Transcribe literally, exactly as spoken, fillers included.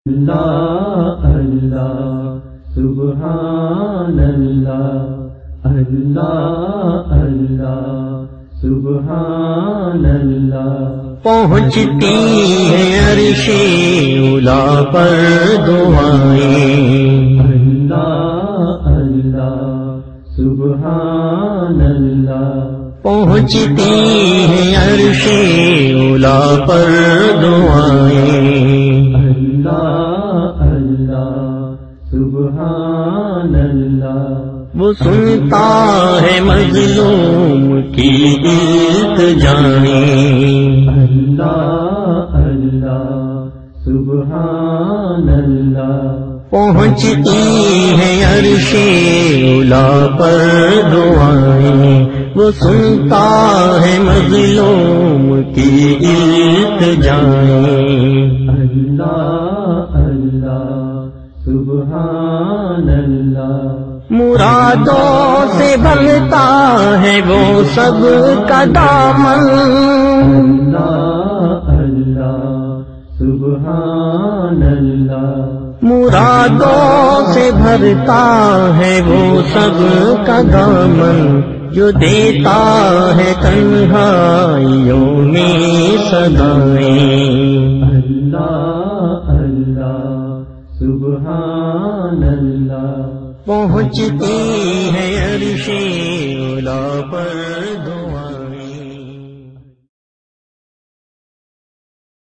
اللہ اللہ سبحان اللہ اللہ اللہ سبحان اللہ۔ پہنچتی ہے عرش اولا پر دعائیں، اللہ اللہ سبحان اللہ۔ پہنچتی ہے عرش اولا پر دعائیں، اللہ اللہ سبحان اللہ۔ وہ سنتا ہے مظلوم کی التجائیں، اللہ اللہ سبحان اللہ۔ پہنچتی ہے عرش اولا پر دعائیں، وہ سنتا ہے مظلوم کی التجائیں، اللہ اللہ سبحان اللہ۔ مرادوں سے بھرتا ہے وہ سب کا دامن، اللہ اللہ سبحان اللہ۔ مرادوں سے بھرتا ہے وہ سب کا دامن، جو دیتا ہے تنہائیوں میں صدائیں، اللہ اللہ سبحان اللہ۔ پہنچتی ہے عرش اولا پر